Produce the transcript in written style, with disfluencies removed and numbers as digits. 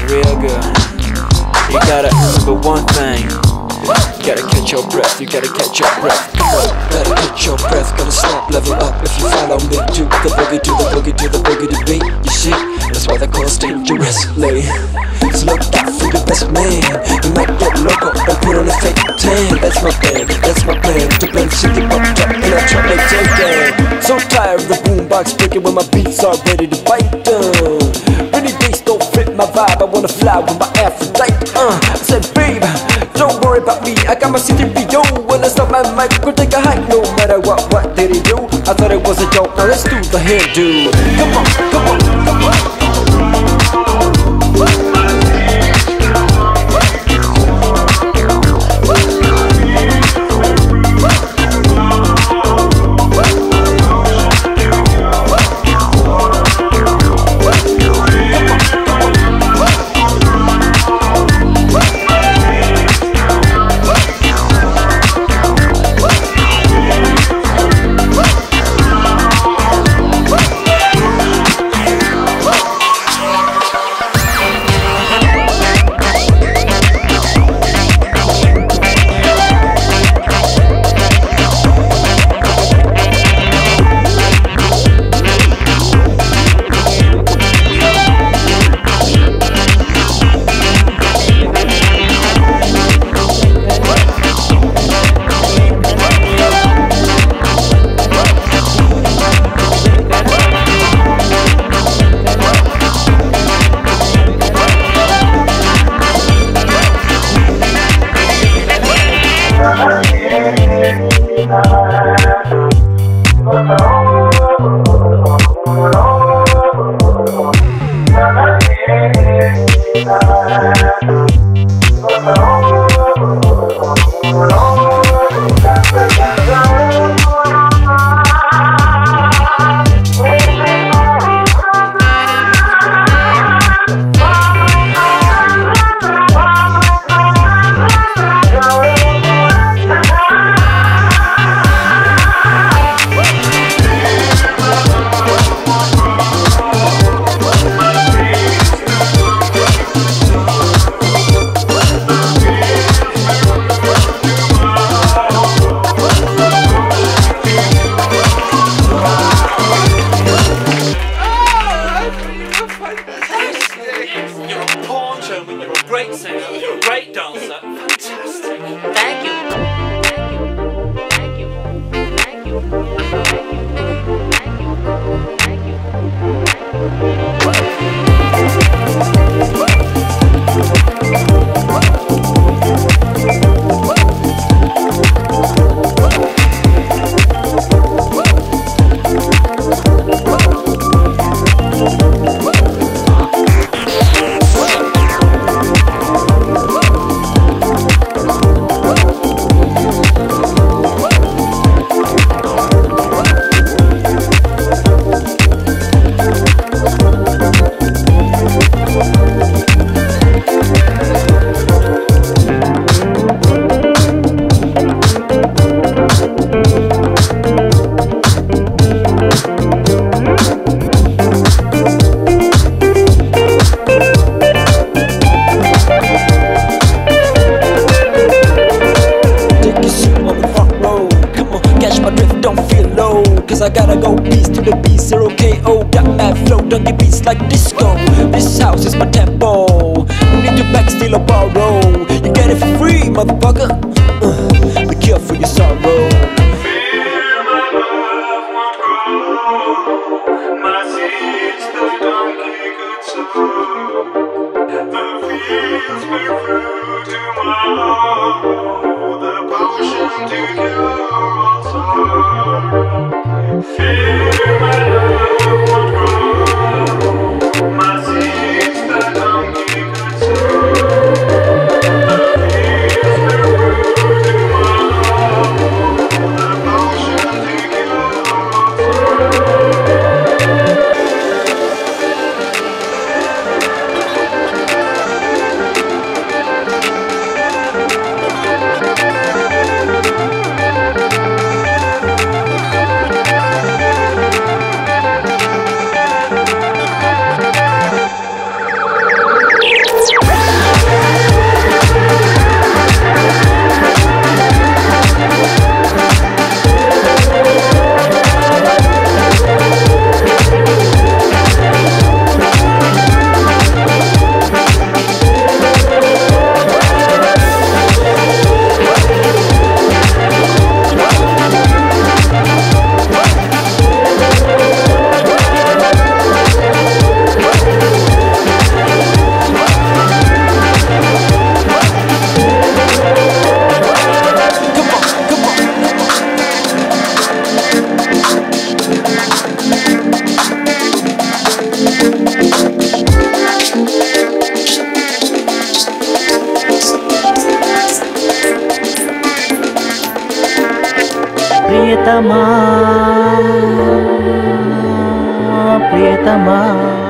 real good. You gotta remember one thing. You gotta catch your breath, you gotta catch your breath. Gotta catch your breath, gotta snap, level up. If you follow me to the boogie, to the boogie, to the boogie, to beat. You see, that's why they call us dangerously. So look out for the best man. You might get loco and put on a fake tan. That's my plan, that's my plan. To blend city pop up and I try to take it. So tired of the boombox breaking when my beats are ready to bite. Really bass don't fit my vibe. I wanna fly with my Aphrodite. I said, babe, don't worry about me. I got my CTPO. When I stop my mic, we'll take a hike. No matter what did he do? I thought it was a joke. Now let's do the hairdo. Come on, come on, come on. I gotta go beast to the beast, 0 KO. Got mad flow, don't get beats like disco. This house is my tempo. No need to back, steal or borrow. You get it for free, motherfucker. The cure for your sorrow. Feel my love won't grow. My seeds the donkey could sow. The fields bear fruit tomorrow. The potion to cure all sorrow. Fear my love won't grow. My seeds the donkey could sow. The fields bear fruit tomorrow. The potion to cure all sorrow. ప్రియతమా ప్రియతమా